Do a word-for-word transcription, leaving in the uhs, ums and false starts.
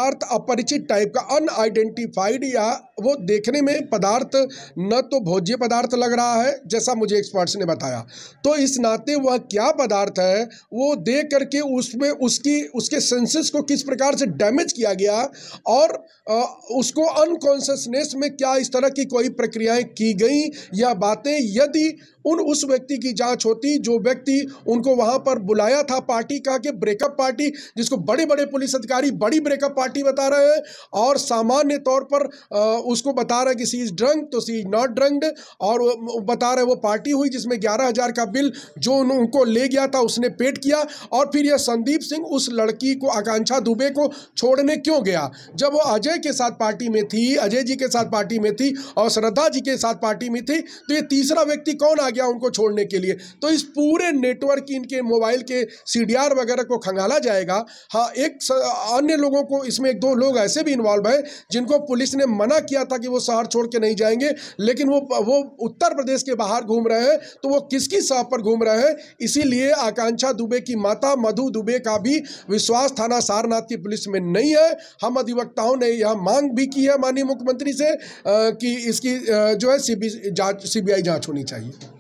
पदार्थ अपरिचित टाइप का, अनआइडेंटिफाइड, या वो देखने में पदार्थ न तो भोज्य पदार्थ लग रहा है जैसा मुझे एक्सपर्ट्स ने बताया, तो इस नाते वह क्या पदार्थ है वो देख करके उसमें उसकी उसके सेंसेस को किस प्रकार से डैमेज किया गया और आ, उसको अनकॉन्शियसनेस में क्या इस तरह की कोई प्रक्रियाएं की गई या बातें, यदि उन उस व्यक्ति की जांच होती जो व्यक्ति उनको वहां पर बुलाया था पार्टी का कि ब्रेकअप पार्टी, जिसको बड़े बड़े पुलिस अधिकारी बड़ी ब्रेकअप पार्टी बता रहे हैं और सामान्य तौर पर आ, उसको बता रहे हैं कि सी इज ड्रंक, तो सी इज नॉट ड्रंक्ड, और वो बता रहे वो पार्टी हुई जिसमें ग्यारह हजार का बिल जो उन, उनको ले गया था उसने पेड किया। और फिर यह संदीप सिंह उस लड़की को, आकांक्षा दुबे को छोड़ने क्यों गया जब वो अजय के साथ पार्टी में थी, अजय जी के साथ पार्टी में थी और श्रद्धा जी के साथ पार्टी में थी, तो ये तीसरा व्यक्ति कौन आ गया उनको छोड़ने के लिए? तो इस पूरे नेटवर्क की, इनके मोबाइल के सीडीआर वगैरह को खंगाला जाएगा। हाँ, एक अन्य लोगों को, इसमें एक दो लोग ऐसे भी इन्वॉल्व है जिनको पुलिस ने मना किया था कि वो शहर छोड़ के नहीं जाएंगे, लेकिन वो वो उत्तर प्रदेश के बाहर घूम रहे हैं, तो वो किसकी साह पर घूम रहे हैं? इसीलिए आकांक्षा दुबे की माता मधु दुबे का भी विश्वास थाना सारनाथ की पुलिस में नहीं है। हम अधिवक्ताओं ने यह मांग भी की है माननीय मुख्यमंत्री से कि इसकी जो है सीबीआई जांच सीबीआई जांच होनी चाहिए।